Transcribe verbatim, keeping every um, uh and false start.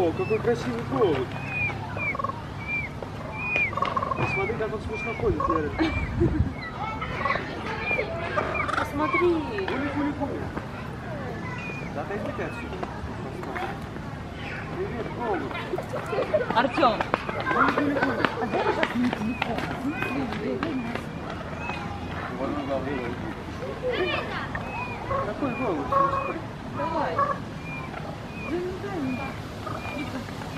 О, какой красивый голубь. Посмотри, как он смешно ходит, Лера. Посмотри. Гули, гули, гули. Да отойди ты отсюда. Привет, голубь. Артем. Гули, гули, гули. А дай сейчас мне телефон. Какой голубь? Давай. Да, да, да.